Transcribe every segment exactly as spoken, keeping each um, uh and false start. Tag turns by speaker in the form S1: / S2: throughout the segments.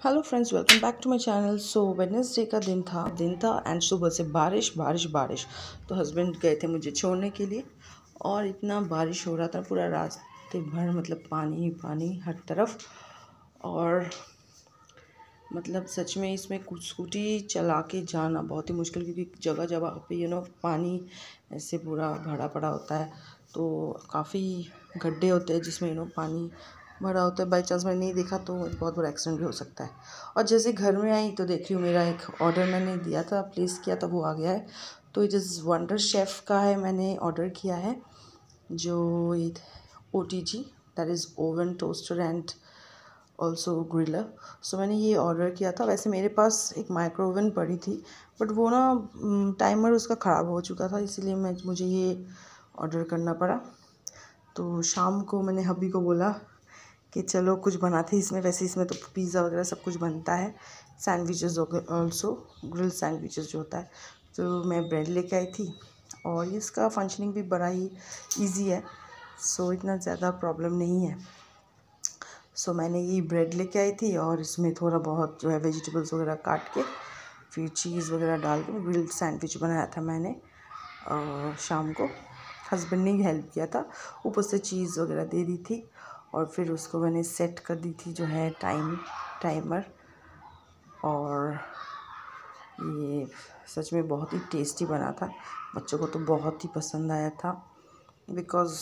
S1: Hello friends, welcome back to my channel. So Wednesday का दिन था दिन था एंड सुबह से बारिश बारिश बारिश। तो हस्बैंड गए थे मुझे छोड़ने के लिए और इतना बारिश हो रहा था पूरा रास्ते भर, मतलब पानी ही पानी हर तरफ। और मतलब सच में इसमें कुछ स्कूटी चला के जाना बहुत ही मुश्किल, क्योंकि जगह जगह पे यू नो पानी ऐसे पूरा भरा पड़ा होता है। तो काफ़ी गड्ढे होते हैं जिसमें यू नो पानी भरा होता है। बाई चांस मैंने नहीं देखा तो बहुत बड़ा एक्सीडेंट भी हो सकता है। और जैसे घर में आई तो देख रही हूँ मेरा एक ऑर्डर मैंने दिया था, प्लेस किया था, वो आ गया है। तो इट इज़ वंडर शेफ़ का है, मैंने ऑर्डर किया है, जो O T G that is oven toaster and also griller. So मैंने ये ऑर्डर किया था। वैसे मेरे पास एक माइक्रो ओवन पड़ी थी, बट वो ना टाइमर उसका ख़राब हो चुका था, इसीलिए मैं मुझे ये ऑर्डर करना पड़ा। तो शाम को मैंने हब्बी को बोला कि चलो कुछ बनाते हैं इसमें। वैसे इसमें तो पिज़्ज़ा वगैरह सब कुछ बनता है, सैंडविचेस ऑल्सो, ग्रिल सैंडविचेस जो होता है। तो मैं ब्रेड लेके आई थी और इसका फंक्शनिंग भी बड़ा ही इजी है, सो इतना ज़्यादा प्रॉब्लम नहीं है। सो मैंने ये ब्रेड लेके आई थी और इसमें थोड़ा बहुत जो है वेजिटेबल्स वगैरह काट के फिर चीज़ वगैरह डाल के ग्रिल्ड सैंडविच बनाया था मैंने। और शाम को हस्बैंड ने हेल्प किया था, ऊपर से चीज़ वगैरह दे दी थी और फिर उसको मैंने सेट कर दी थी जो है टाइम टाइमर। और ये सच में बहुत ही टेस्टी बना था, बच्चों को तो बहुत ही पसंद आया था, बिकॉज़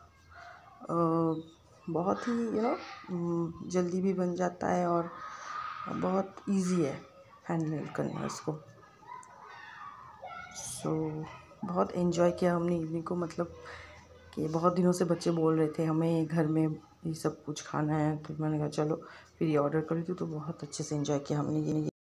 S1: बहुत ही यू नो जल्दी भी बन जाता है और बहुत इजी है हैंडल करना उसको। सो so, बहुत एंजॉय किया हमने इवनिंग को, मतलब कि बहुत दिनों से बच्चे बोल रहे थे हमें घर में ये सब कुछ खाना है, तो मैंने कहा चलो फिर ये ऑर्डर करी थी। तो बहुत अच्छे से एंजॉय किया हमने ये